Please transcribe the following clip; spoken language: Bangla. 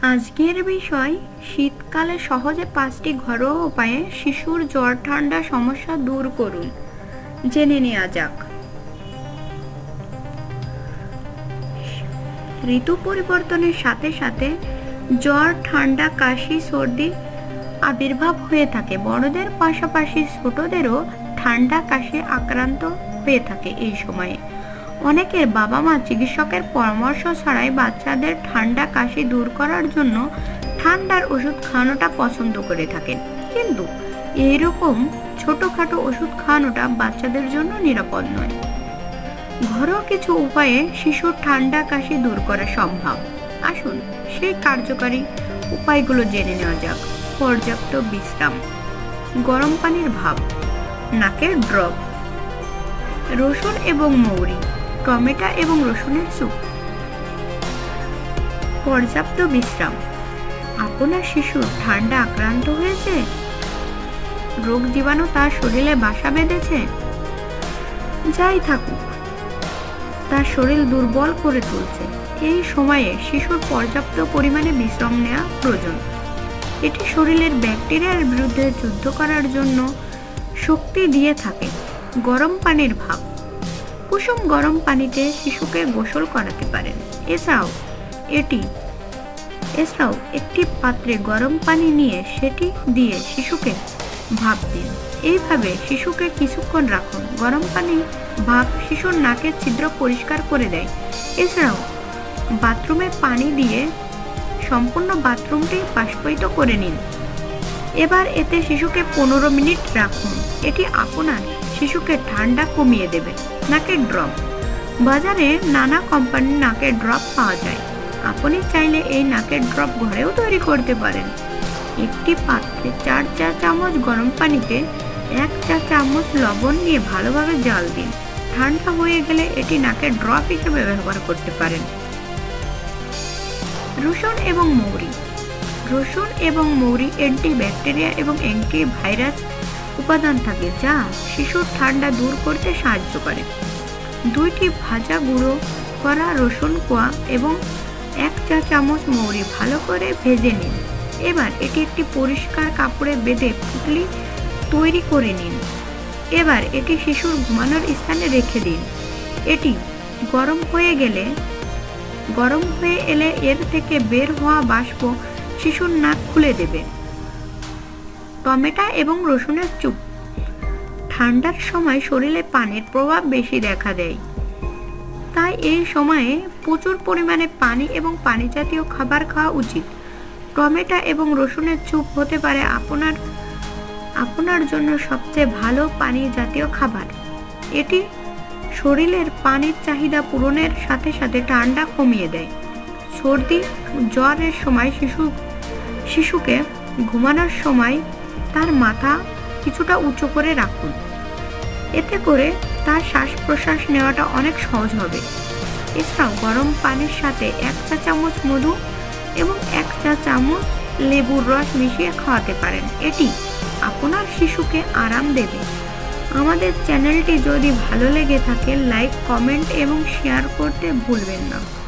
আজকের বিষয় শীতকালে সহজে 5টি ঘরোয়া উপায়ে শিশুর জ্বর ঠান্ডা সমস্যা দূর করুন। জেনে নেওয়া যাক। ঋতু পরিবর্তনের সাথে সাথে জ্বর ঠান্ডা কাশি সর্দি আবির্ভাব হয়ে থাকে। বড়দের পাশাপাশি ছোটদেরও ঠান্ডা কাশি আক্রান্ত হয়ে থাকে। এই সময়ে অনেকের বাবা মা চিকিৎসকের পরামর্শ ছাড়াই বাচ্চাদের ঠান্ডা কাশি দূর করার জন্য ঠান্ডার ওষুধ খাওয়ানোটা পছন্দ করে থাকেন, কিন্তু এইরকম ছোটখাটো ওষুধ খাওয়ানোটা বাচ্চাদের জন্য নিরাপদ নয়। ঘরোয়া কিছু উপায়ে শিশুর ঠান্ডা কাশি দূর করা সম্ভব। আসুন সেই কার্যকারী উপায়গুলো জেনে নেওয়া যাক। পর্যাপ্ত বিশ্রাম, গরম পানির ভাপ, নাকের ড্রপ, রসুন এবং মৌরি, টমেটো এবং রসুনের স্যুপ। পর্যাপ্ত বিশ্রাম। আপনার শিশু ঠান্ডা আক্রান্ত হয়েছে, রোগ জীবাণু তার শরীরে বাসা বেঁধেছে, যাই থাকুক তার শরীর দুর্বল করে তুলছে। এই সময়ে শিশুর পর্যাপ্ত পরিমাণে বিশ্রাম নেওয়া প্রয়োজন। এটি শরীরের ব্যাকটেরিয়ার বিরুদ্ধে যুদ্ধ করার জন্য শক্তি দিয়ে থাকে। গরম পানির ভাপ, কুসুম গরম পানিতে শিশুকে গোসল করাতে পারেন। এছাড়াও একটি পাত্রে গরম পানি নিয়ে সেটি দিয়ে শিশুকে ভাপ দিন। এইভাবে শিশুকে কিছুক্ষণ রাখুন। গরম পানি ভাপ শিশুর নাকের ছিদ্র পরিষ্কার করে দেয়। এছাড়াও বাথরুমে পানি দিয়ে সম্পূর্ণ বাথরুমটি বাষ্পায়িত করে নিন। এবার এতে শিশুকে 15 মিনিট রাখুন। এটি আপনার শিশুকে ঠান্ডা কমিয়ে দেবে। নাকের ড্রপ, বাজারে নানা কোম্পানির নাকের ড্রপ পাওয়া যায়। আপনি চাইলে এই নাকের ড্রপ ঘরেও তৈরি করতে পারেন। একটি পাত্রে 4 চা চামচ গরম পানিতে 1 চা চামচ লবণ নিয়ে ভালোভাবে জাল দিন। ঠান্ডা হয়ে গেলে এটি নাকের ড্রপ হিসেবে ব্যবহার করতে পারেন। রসুন এবং মৌরি, রসুন এবং মৌরি অ্যান্টিব্যাকটেরিয়া এবং অ্যান্টিভাইরাস উপাদান থাকে, যা শিশুর ঠান্ডা দূর করতে সাহায্য করে। 2টি ভাজা গুঁড়ো করা রসুন কোয়া এবং 1 চা চামচ মৌরি ভালো করে ভেজে নিন। এবার এটি একটি পরিষ্কার কাপড়ে বেঁধে পুঁটলি তৈরি করে নিন। এবার এটি শিশুর ঘুমানোর স্থানে রেখে দিন। এটি গরম হয়ে এলে এর থেকে বের হওয়া বাষ্প শিশুর নাক খুলে দেবে। টমেটো এবং রসুনের স্যুপ, ঠান্ডার সময় শরীরে পানির প্রভাব বেশি দেখা দেয়, তাই এই সময়ে প্রচুর পরিমাণে পানি এবং পানি জাতীয় খাবার খাওয়া উচিত। টমেটো এবং রসুনের স্যুপ হতে পারে আপনার জন্য সবচেয়ে ভালো পানি জাতীয় খাবার। এটি শরীরের পানির চাহিদা পূরণের সাথে সাথে ঠান্ডা কমিয়ে দেয়। সর্দি জ্বরের সময় শিশুকে ঘুমানোর সময় তার মাথা কিছুটা উঁচু করে রাখুন। এতে করে তার শ্বাস প্রশ্বাস নেওয়াটা অনেক সহজ হবে। এছাড়াও গরম পানির সাথে 1 চা চামচ মধু এবং 1 চা চামচ লেবুর রস মিশিয়ে খাওয়াতে পারেন। এটি আপনার শিশুকে আরাম দেবে। আমাদের চ্যানেলটি যদি ভালো লেগে থাকে, লাইক, কমেন্ট এবং শেয়ার করতে ভুলবেন না।